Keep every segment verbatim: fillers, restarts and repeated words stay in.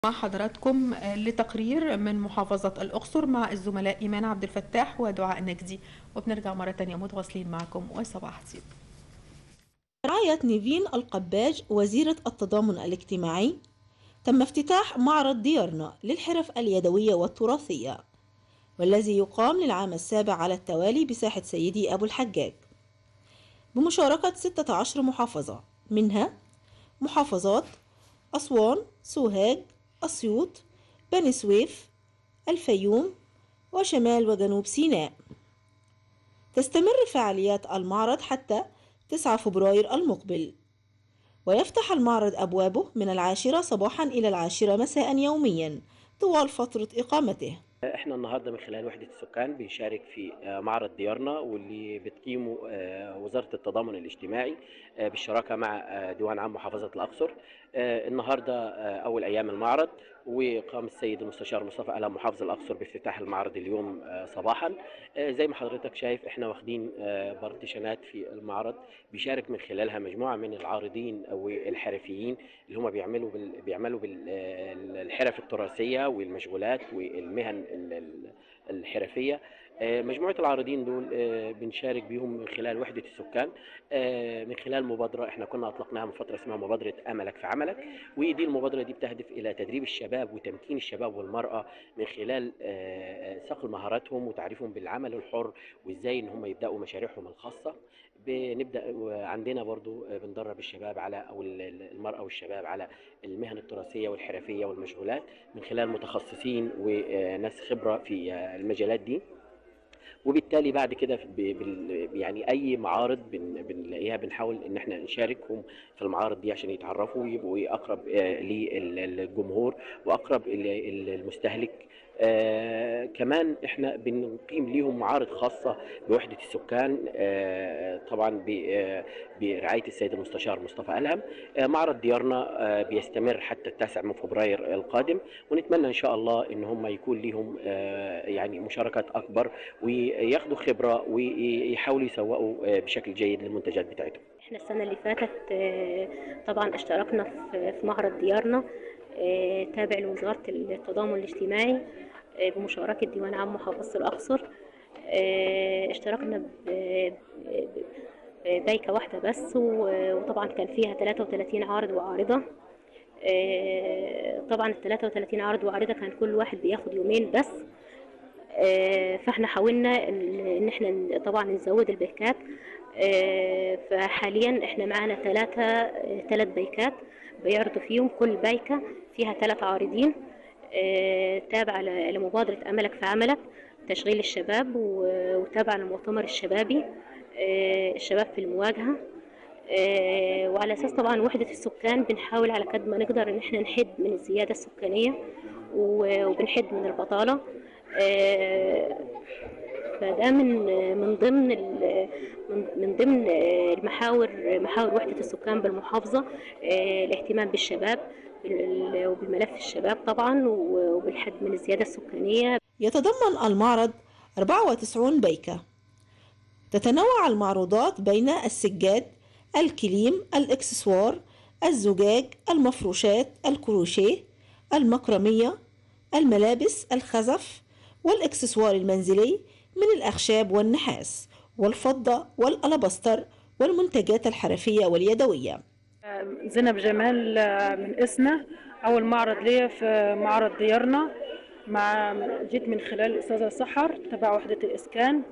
مع حضراتكم لتقرير من محافظة الأقصر مع الزملاء إيمان عبد الفتاح ودعاء نجدي، وبنرجع مرة تانية متواصلين معكم وصباح خير. برعاية نيفين القباج وزيرة التضامن الاجتماعي، تم افتتاح معرض ديارنا للحرف اليدوية والتراثية، والذي يقام للعام السابع على التوالي بساحة سيدي أبو الحجاج، بمشاركة ستة عشر محافظة، منها محافظات أسوان، سوهاج، أسيوط، بني سويف، الفيوم، وشمال وجنوب سيناء. تستمر فعاليات المعرض حتى تسعة فبراير المقبل، ويفتح المعرض أبوابه من العاشرة صباحا إلى العاشرة مساء يوميا طوال فترة إقامته. احنا النهارده من خلال وحدة السكان بنشارك في معرض ديارنا، واللي بتقيمه وزارة التضامن الاجتماعي بالشراكة مع ديوان عام محافظة الأقصر. النهارده أول أيام المعرض، وقام السيد المستشار مصطفى ألهم محافظ الأقصر بافتتاح المعرض اليوم صباحا. زي ما حضرتك شايف احنا واخدين بارتيشنات في المعرض بيشارك من خلالها مجموعة من العارضين والحرفيين اللي هم بيعملوا بال... بيعملوا بالحرف التراثية والمشغولات والمهن الحرفية. مجموعة العارضين دول بنشارك بيهم من خلال وحدة السكان، من خلال مبادرة احنا كنا اطلقناها من فترة اسمها مبادرة أملك في عملك. ودي المبادرة دي بتهدف إلى تدريب الشباب وتمكين الشباب والمرأة من خلال صقل مهاراتهم وتعريفهم بالعمل الحر، وازاي ان هم يبدأوا مشاريعهم الخاصة. بنبدأ عندنا برضو بندرب الشباب على او المرأة والشباب على المهن التراثية والحرفية والمشغولات من خلال متخصصين وناس خبرة في المجالات دي. وبالتالي بعد كده يعني اي معارض بنلاقيها بنحاول ان احنا نشاركهم في المعارض دي عشان يتعرفوا ويبقوا اقرب للجمهور واقرب للمستهلك. آه كمان احنا بنقيم ليهم معارض خاصة بوحدة السكان، آه طبعا برعاية السيد المستشار مصطفى ألهم. آه معرض ديارنا آه بيستمر حتى التاسع من فبراير القادم، ونتمنى ان شاء الله ان هم يكون ليهم آه يعني مشاركات اكبر وياخدوا خبرة ويحاولوا يسوقوا بشكل جيد للمنتجات بتاعتهم. احنا السنة اللي فاتت طبعا اشتركنا في معرض ديارنا تابع لوزارة التضامن الاجتماعي بمشاركة ديوان عام محافظة الأقصر. اشتركنا بايكة واحدة بس، وطبعا كان فيها ثلاثة وثلاثين عارض وعارضة. طبعا ال ثلاثة وثلاثين عارض وعارضة كان كل واحد بياخد يومين بس، فاحنا حاولنا ان احنا طبعا نزود البيكات. فحاليا احنا معانا ثلاثة ثلاث بيكات بيعرضوا فيهم، كل بايكة فيها ثلاث عارضين، تابعة لمبادرة أملك في عملك تشغيل الشباب، وتابعة للمؤتمر الشبابي الشباب في المواجهة. وعلى أساس طبعا وحدة السكان بنحاول على قد ما نقدر ان احنا نحد من الزيادة السكانية وبنحد من البطالة. فده من من ضمن من ضمن المحاور محاور وحدة السكان بالمحافظة، الاهتمام بالشباب وبالملف الشباب طبعا وبالحد من الزيادة السكانية. يتضمن المعرض أربعة وتسعين بيكة، تتنوع المعروضات بين السجاد، الكليم، الإكسسوار، الزجاج، المفروشات، الكروشيه، المكرمية، الملابس، الخزف، والإكسسوار المنزلي من الأخشاب والنحاس والفضة والألبستر والمنتجات الحرفية واليدوية. زينب جمال من إسنا، أول معرض ليا في معرض ديارنا، مع جيت من خلال الأستاذة سحر تبع وحدة الإسكان.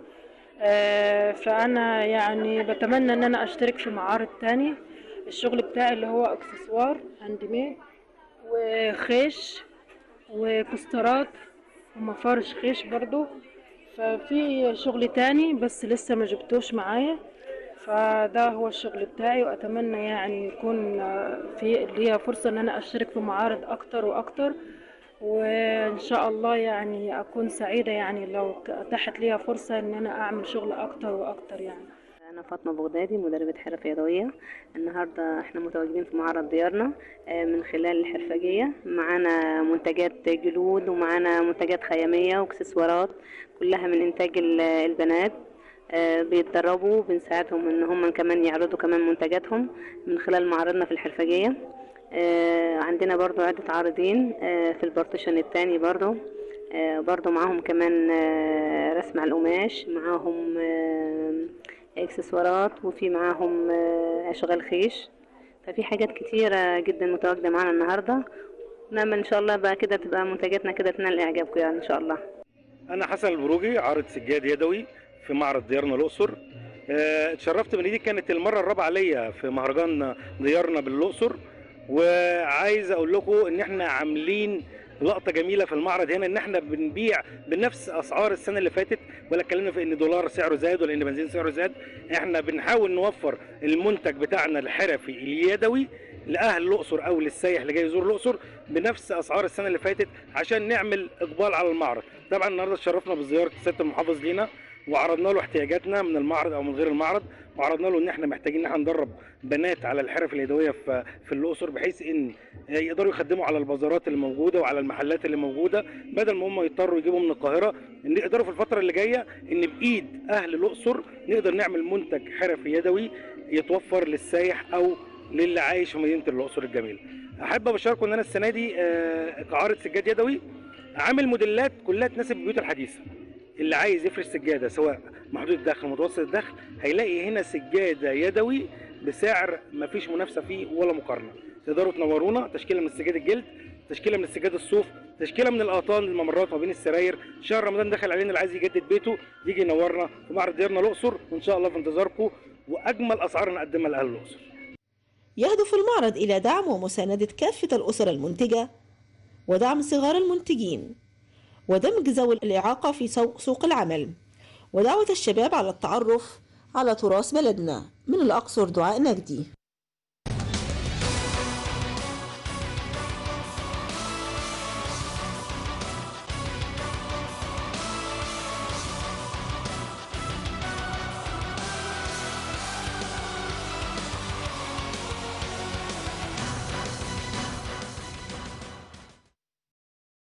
فأنا يعني بتمنى أن أنا أشترك في معارض تاني. الشغل بتاعي اللي هو إكسسوار هاند ميد وخيش وكسترات ومفارش خيش برضو. ففي شغل تاني بس لسه ما جبتوش معايا، فده هو الشغل بتاعي. واتمنى يعني يكون في ليا فرصة ان انا اشترك في معارض اكتر واكتر، وان شاء الله يعني اكون سعيدة يعني لو اتاحت ليا فرصة ان انا اعمل شغل اكتر واكتر. يعني أنا فاطمة بغدادي، مدربة حرف يدوية. النهاردة احنا متواجدين في معرض ديارنا من خلال الحرفجية. معانا منتجات جلود ومعانا منتجات خيامية واكسسوارات كلها من إنتاج البنات. بيتدربوا وبنساعدهم إن هم كمان يعرضوا كمان منتجاتهم من خلال معرضنا في الحرفجية. عندنا برضو عدة عارضين في البارتيشن التاني برضو برضو معاهم كمان رسم على القماش، معاهم اكسسوارات، وفي معاهم اشغال خيش. ففي حاجات كتيرة جدا متواجدة معانا النهاردة. نعمل ان شاء الله بقى كده تبقى منتجاتنا كده تنال اعجابكم يعني ان شاء الله. انا حسن البروجي، عارض سجاد يدوي في معرض ديارنا الاقصر. اتشرفت من دي كانت المره الرابعه ليا في مهرجان ديارنا بالاقصر، وعايز اقول لكم ان احنا عاملين لقطه جميله في المعرض هنا، ان احنا بنبيع بنفس اسعار السنه اللي فاتت، ولا اتكلمنا في ان دولار سعره زاد ولا ان بنزين سعره زاد. احنا بنحاول نوفر المنتج بتاعنا الحرفي اليدوي لاهل الاقصر او للسائح اللي جاي يزور الاقصر بنفس اسعار السنه اللي فاتت، عشان نعمل اقبال على المعرض. طبعا النهارده اتشرفنا بزياره السيد المحافظ لينا، وعرضنا له احتياجاتنا من المعرض او من غير المعرض، وعرضنا له ان احنا محتاجين ان احنا ندرب بنات على الحرف اليدويه في في الاقصر، بحيث ان يقدروا يخدموا على البازارات اللي موجوده وعلى المحلات اللي موجوده، بدل ما هم يضطروا يجيبوا من القاهره، ان يقدروا في الفتره اللي جايه ان بايد اهل الاقصر نقدر نعمل منتج حرفي يدوي يتوفر للسائح او للي عايش في مدينه الاقصر الجميله. احب ابشركم ان انا السنه دي كعارض سجاد يدوي عامل موديلات كلها تناسب البيوت الحديثه. اللي عايز يفرش سجاده سواء محدود الدخل متوسط الدخل هيلاقي هنا سجاده يدوي بسعر مفيش منافسه فيه ولا مقارنه. تقدروا تنورونا، تشكيله من السجاد الجلد، تشكيله من السجاد الصوف، تشكيله من القطان الممرات ما بين السراير. شهر رمضان دخل علينا، اللي عايز يجدد بيته يجي ينورنا في معرض ديارنا الاقصر، وان شاء الله في انتظاركم واجمل اسعار نقدمها لاهل الاقصر. يهدف المعرض إلى دعم ومساندة كافة الأسر المنتجة ودعم صغار المنتجين ودمج ذوي الإعاقة في سوق العمل ودعوة الشباب على التعرف على تراث بلدنا. من الأقصر دعاء نجدي.